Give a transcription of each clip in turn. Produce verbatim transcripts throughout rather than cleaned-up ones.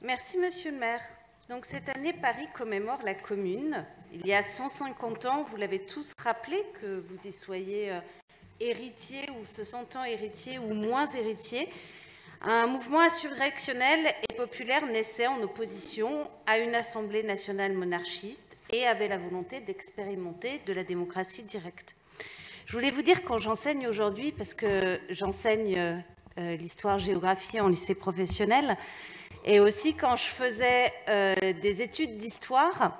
Merci, Monsieur le maire. Donc, cette année, Paris commémore la Commune. Il y a cent cinquante ans, vous l'avez tous rappelé, que vous y soyez héritier ou se sentant héritier ou moins héritier, un mouvement insurrectionnel et populaire naissait en opposition à une Assemblée nationale monarchiste et avait la volonté d'expérimenter de la démocratie directe. Je voulais vous dire, quand j'enseigne aujourd'hui, parce que j'enseigne euh, l'histoire-géographie en lycée professionnel, et aussi quand je faisais euh, des études d'histoire,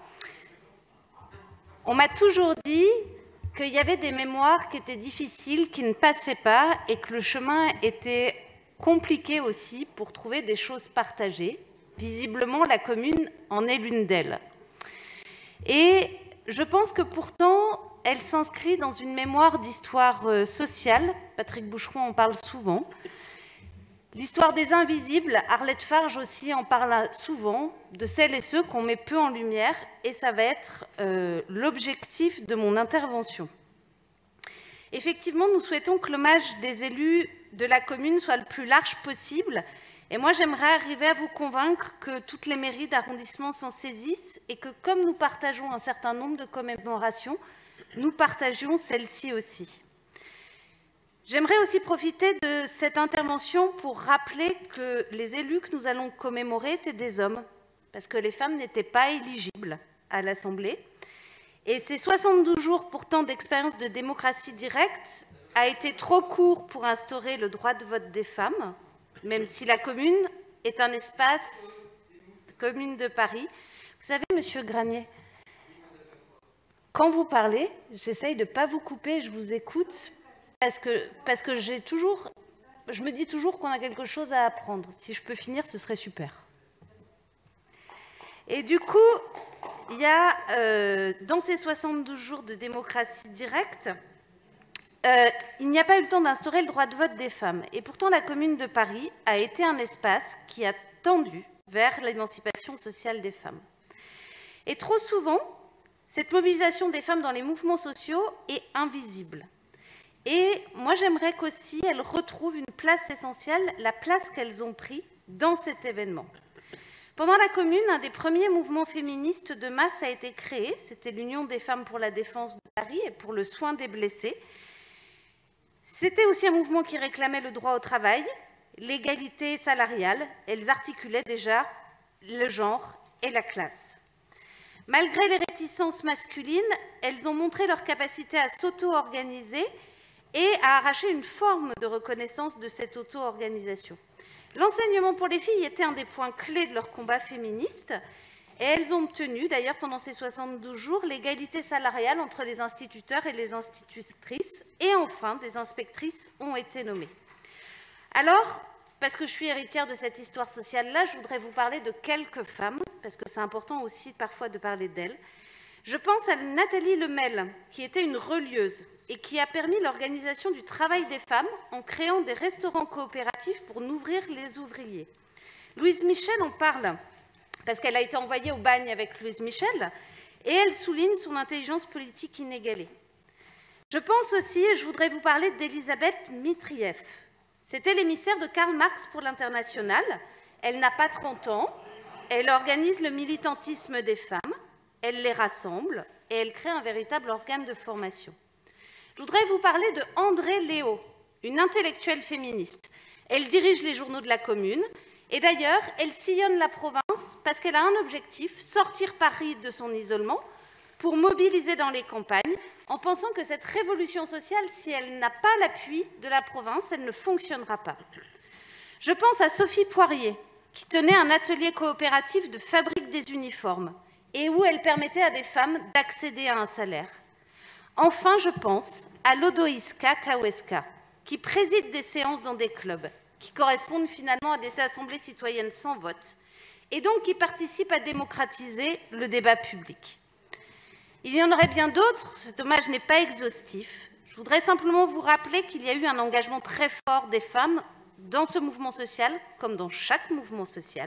on m'a toujours dit qu'il y avait des mémoires qui étaient difficiles, qui ne passaient pas, et que le chemin était compliqué aussi pour trouver des choses partagées. Visiblement, la Commune en est l'une d'elles. Et je pense que pourtant, elle s'inscrit dans une mémoire d'histoire sociale. Patrick Boucheron en parle souvent. L'histoire des invisibles, Arlette Farge aussi en parle souvent, de celles et ceux qu'on met peu en lumière, et ça va être euh, l'objectif de mon intervention. Effectivement, nous souhaitons que l'hommage des élus de la commune soit le plus large possible, et moi j'aimerais arriver à vous convaincre que toutes les mairies d'arrondissement s'en saisissent, et que comme nous partageons un certain nombre de commémorations, nous partagions celle-ci aussi. J'aimerais aussi profiter de cette intervention pour rappeler que les élus que nous allons commémorer étaient des hommes, parce que les femmes n'étaient pas éligibles à l'Assemblée. Et ces soixante-douze jours pourtant d'expérience de démocratie directe a été trop court pour instaurer le droit de vote des femmes, même si la commune est un espace commune de Paris. Vous savez, Monsieur Granier, quand vous parlez, j'essaye de ne pas vous couper, je vous écoute, Parce que, parce que j'ai toujours, je me dis toujours qu'on a quelque chose à apprendre. Si je peux finir, ce serait super. Et du coup, il y a, euh, dans ces soixante-douze jours de démocratie directe, euh, il n'y a pas eu le temps d'instaurer le droit de vote des femmes. Et pourtant, la Commune de Paris a été un espace qui a tendu vers l'émancipation sociale des femmes. Et trop souvent, cette mobilisation des femmes dans les mouvements sociaux est invisible. Et moi, j'aimerais qu'aussi elles retrouvent une place essentielle, la place qu'elles ont prise dans cet événement. Pendant la Commune, un des premiers mouvements féministes de masse a été créé. C'était l'Union des femmes pour la défense de Paris et pour le soin des blessés. C'était aussi un mouvement qui réclamait le droit au travail, l'égalité salariale. Elles articulaient déjà le genre et la classe. Malgré les réticences masculines, elles ont montré leur capacité à s'auto-organiser et à arracher une forme de reconnaissance de cette auto-organisation. L'enseignement pour les filles était un des points clés de leur combat féministe, et elles ont obtenu, d'ailleurs pendant ces soixante-douze jours, l'égalité salariale entre les instituteurs et les institutrices, et enfin, des inspectrices ont été nommées. Alors, parce que je suis héritière de cette histoire sociale-là, je voudrais vous parler de quelques femmes, parce que c'est important aussi parfois de parler d'elles. Je pense à Nathalie Lemel, qui était une relieuse et qui a permis l'organisation du travail des femmes en créant des restaurants coopératifs pour nourrir les ouvriers. Louise Michel en parle, parce qu'elle a été envoyée au bagne avec Louise Michel, et elle souligne son intelligence politique inégalée. Je pense aussi, et je voudrais vous parler d'Elisabeth Mitrieff. C'était l'émissaire de Karl Marx pour l'Internationale. Elle n'a pas trente ans, elle organise le militantisme des femmes, elle les rassemble et elle crée un véritable organe de formation. Je voudrais vous parler de André Léo, une intellectuelle féministe. Elle dirige les journaux de la Commune et d'ailleurs, elle sillonne la province parce qu'elle a un objectif, sortir Paris de son isolement pour mobiliser dans les campagnes en pensant que cette révolution sociale, si elle n'a pas l'appui de la province, elle ne fonctionnera pas. Je pense à Sophie Poirier, qui tenait un atelier coopératif de fabrique des uniformes et où elle permettait à des femmes d'accéder à un salaire. Enfin, je pense à Lodoiska Kaweska, qui préside des séances dans des clubs, qui correspondent finalement à des assemblées citoyennes sans vote, et donc qui participent à démocratiser le débat public. Il y en aurait bien d'autres, ce dommage n'est pas exhaustif. Je voudrais simplement vous rappeler qu'il y a eu un engagement très fort des femmes dans ce mouvement social, comme dans chaque mouvement social,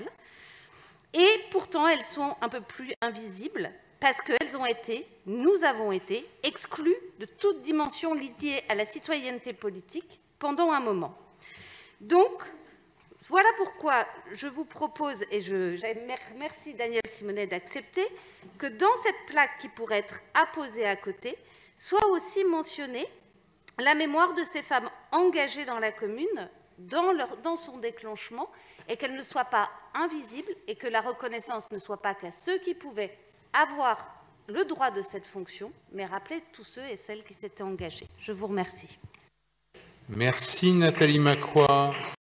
et pourtant elles sont un peu plus invisibles, parce qu'elles ont été, nous avons été, exclues de toute dimension liée à la citoyenneté politique pendant un moment. Donc, Voilà pourquoi je vous propose, et je, je remercie Daniel Simonet d'accepter, que dans cette plaque qui pourrait être apposée à côté, soit aussi mentionnée la mémoire de ces femmes engagées dans la commune, dans, leur, dans son déclenchement, et qu'elle ne soit pas invisible, et que la reconnaissance ne soit pas qu'à ceux qui pouvaient avoir le droit de cette fonction, mais rappeler tous ceux et celles qui s'étaient engagés. Je vous remercie. Merci Nathalie Macquoy.